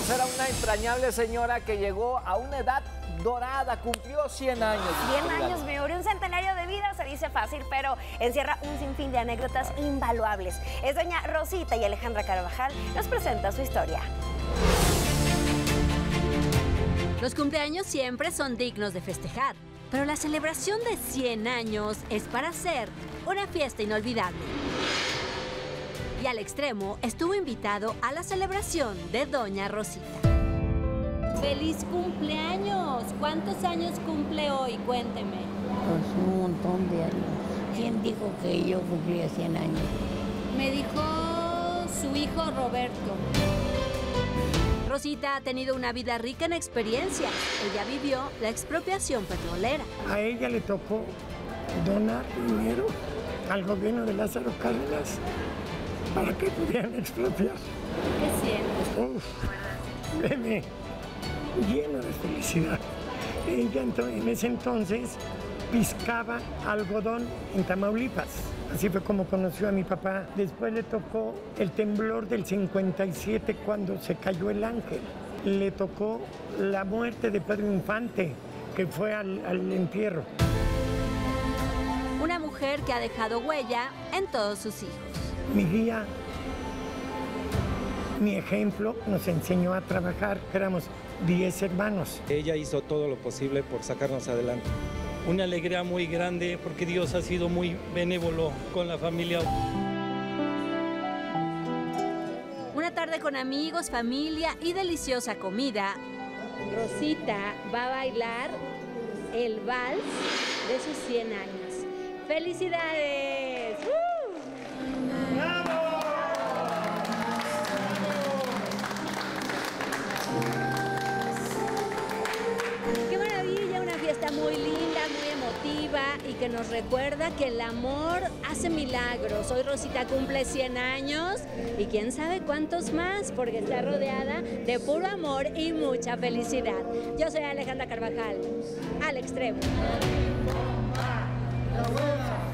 conocer a una entrañable señora que llegó a una edad dorada, cumplió 100 años. 100 años, mi Uri, un centenario de vida se dice fácil, pero encierra un sinfín de anécdotas invaluables. Es doña Rosita y Alejandra Carvajal nos presenta su historia. Los cumpleaños siempre son dignos de festejar, pero la celebración de 100 años es para hacer una fiesta inolvidable. Y al extremo estuvo invitado a la celebración de doña Rosita. ¡Feliz cumpleaños! ¿Cuántos años cumple hoy? Cuénteme. Pues un montón de años. ¿Quién dijo que yo cumplía 100 años? Me dijo su hijo Roberto. Rosita ha tenido una vida rica en experiencias. Ella vivió la expropiación petrolera. A ella le tocó donar dinero al gobierno de Lázaro Cárdenas para que pudieran expropiar. ¿Qué sientes? Bebé, lleno de felicidad. Ella en ese entonces piscaba algodón en Tamaulipas. Así fue como conoció a mi papá. Después le tocó el temblor del 57 cuando se cayó el Ángel. Le tocó la muerte de Pedro Infante, que fue al entierro. Una mujer que ha dejado huella en todos sus hijos. Mi guía, mi ejemplo, nos enseñó a trabajar. Éramos 10 hermanos. Ella hizo todo lo posible por sacarnos adelante. Una alegría muy grande porque Dios ha sido muy benévolo con la familia. Una tarde con amigos, familia y deliciosa comida. Rosita va a bailar el vals de sus 100 años. ¡Felicidades! ¡Qué maravilla! Una fiesta muy linda, muy emotiva y que nos recuerda que el amor hace milagros. Hoy Rosita cumple 100 años y quién sabe cuántos más, porque está rodeada de puro amor y mucha felicidad. Yo soy Alejandra Carvajal, al extremo.